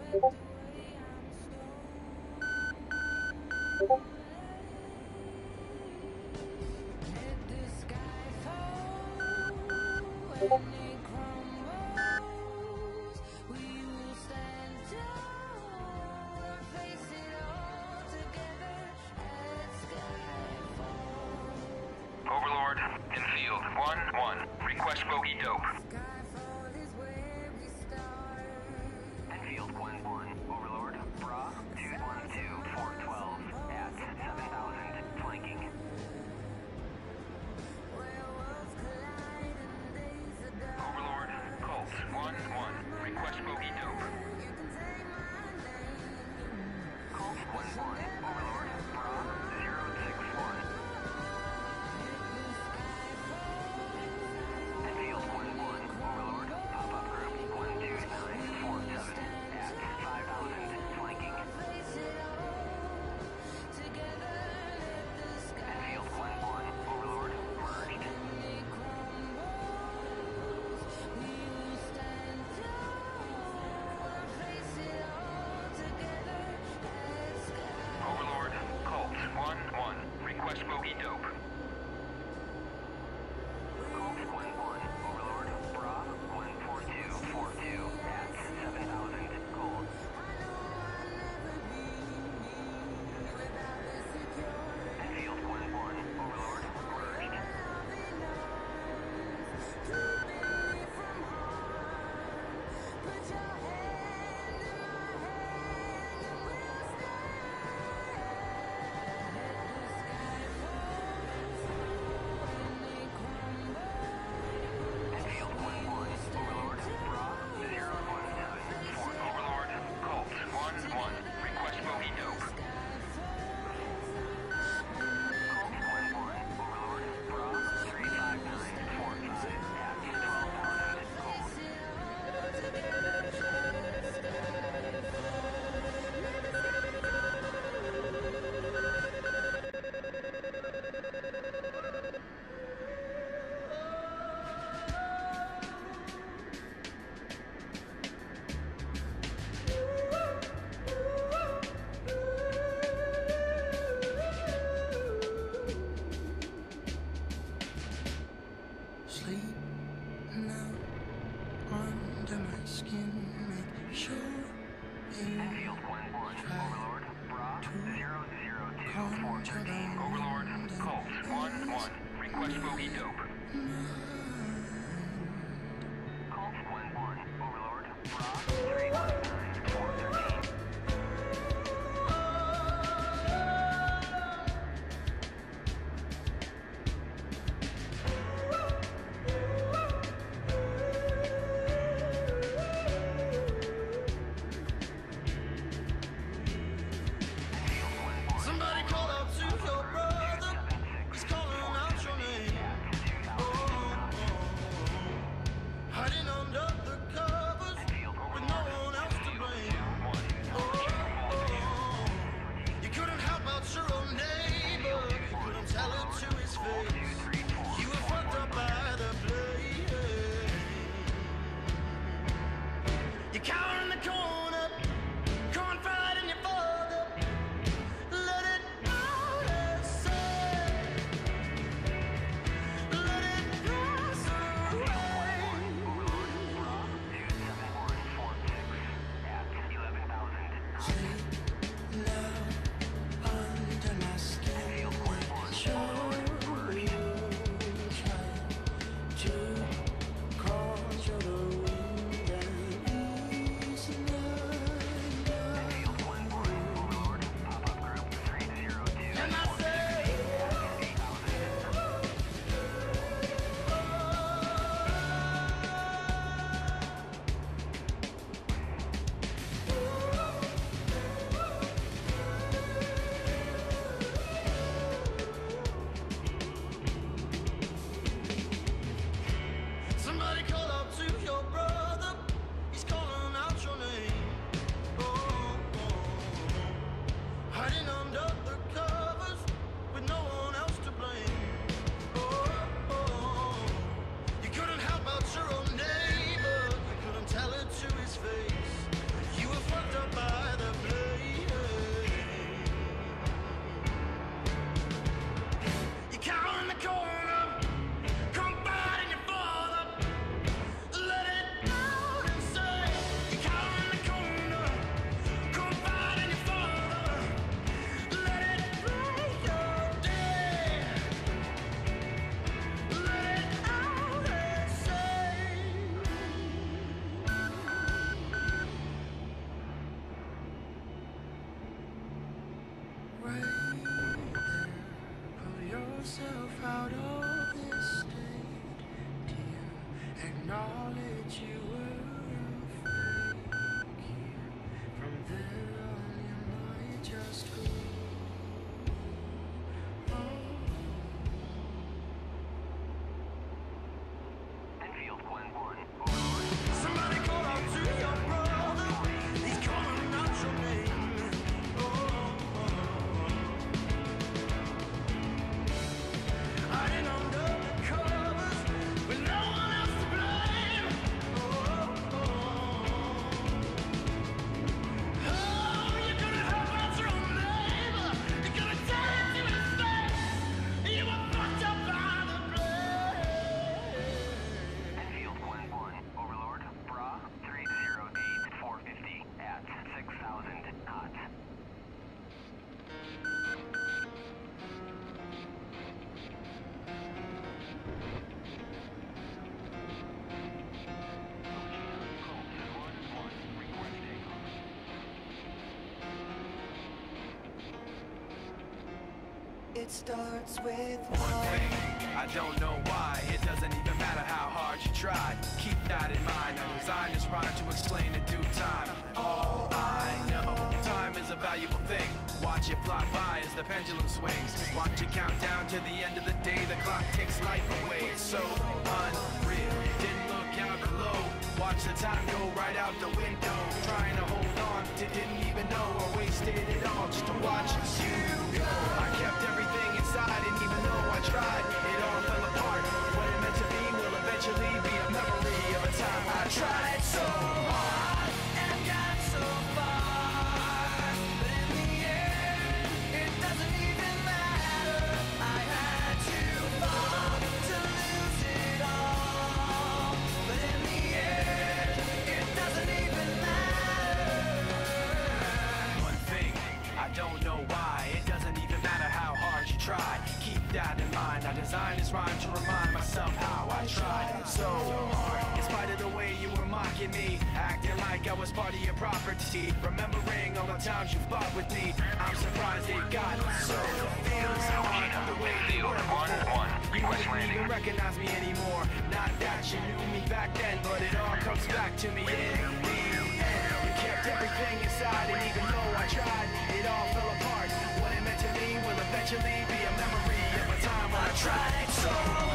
Overlord, infield 1-1. Request bogey dope. Infield 1-1. Overlord, Bra 212-412 at 7,000, flanking. Overlord, Colt 1-1. Request bogey dope. Colt 1-1. Overlord, Bra 061. Infield 1-1. Overlord, pop-up group 12947 at 5,000, flanking. Infield 1-1. Overlord, merged. Overlord, Colt 1-1. Request bogey dope. Colt 1-1. Overlord, Bra 14242 at 7,000, cold. Infield 1-1. Overlord, merged. Infield 1-1. Overlord, Bra 0174. Overlord, Colt 1-1. Request bogey dope. Colt 1-1. Overlord, Bra 35945 at 12,000, cold. Sleep now under my skin. Make sure you Infield 1-1. Overlord, Bra 002413. Overlord, Colt 1-1. Request bogey dope. Colt 1-1. Overlord, Bra 319413. Infield 1-1. Somebody call out to your brother. He's calling out your name. Oh, hiding under the covers with no one else to blame. Oh, you couldn't help out your own neighbor. You couldn't tell it to his face. You were fucked up by the blame. You cower in the corner, confiding in your father. Let it out and say, let it pass away. Overlord, Bra 27146 at 11,000. Sleep now under my skin. Infield 1-1. Sure you try to control the wind and It starts with One thing, I don't know why. It doesn't even matter how hard you try. Keep that in mind. I designed this rhyme to explain in due time. All I know, time is a valuable thing. Watch it fly by as the pendulum swings. Watch it count down to the end of the day. The clock takes life away. It's so unreal. Didn't look out below. Watch the time go right out the window. Trying to hold on to didn't even know I wasted it all just to watch you go. I kept everything inside, and even though I tried, it all fell apart. What it meant to be will eventually be a memory of a time I tried so hard and got so far, but in the end, it doesn't even matter. I had to fall to lose it all, but in the end, it doesn't even matter. One thing, I don't know why. It doesn't even matter how hard you try. Keep that in mind. I designed this rhyme to remind myself how I tried so hard. In spite of the way you were mocking me, acting like I was part of your property, remembering all the times you fought with me, I'm surprised it got so feels hard the way they were before. You didn't even recognize me anymore. Not that you knew me back then, but it all comes back to me in the end. You kept everything inside, and even though I tried, it all fell apart. What it meant to me will eventually be a memory of a time when I tried so